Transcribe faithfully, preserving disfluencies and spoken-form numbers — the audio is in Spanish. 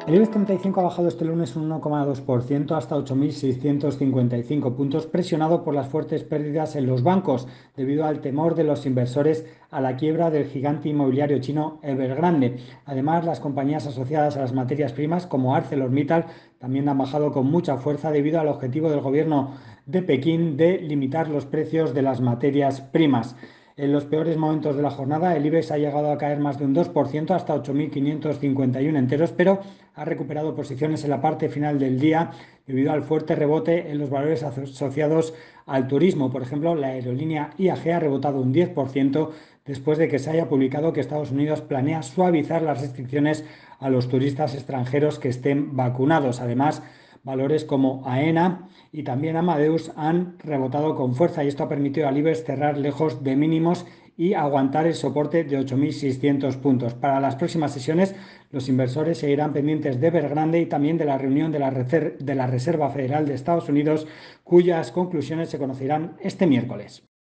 El IBEX treinta y cinco ha bajado este lunes un uno coma dos por ciento hasta ocho mil seiscientos cincuenta y cinco puntos, presionado por las fuertes pérdidas en los bancos, debido al temor de los inversores a la quiebra del gigante inmobiliario chino Evergrande. Además, las compañías asociadas a las materias primas, como ArcelorMittal, también han bajado con mucha fuerza debido al objetivo del gobierno de Pekín de limitar los precios de las materias primas. En los peores momentos de la jornada, el IBEX ha llegado a caer más de un dos por ciento hasta ocho mil quinientos cincuenta y uno enteros, pero ha recuperado posiciones en la parte final del día debido al fuerte rebote en los valores asociados al turismo. Por ejemplo, la aerolínea I A G ha rebotado un diez por ciento después de que se haya publicado que Estados Unidos planea suavizar las restricciones a los turistas extranjeros que estén vacunados. Además, valores como AENA y también Amadeus han rebotado con fuerza y esto ha permitido al IBEX cerrar lejos de mínimos y aguantar el soporte de ocho mil seiscientos puntos. Para las próximas sesiones, los inversores seguirán pendientes de Evergrande y también de la reunión de la, de la Reserva Federal de Estados Unidos, cuyas conclusiones se conocerán este miércoles.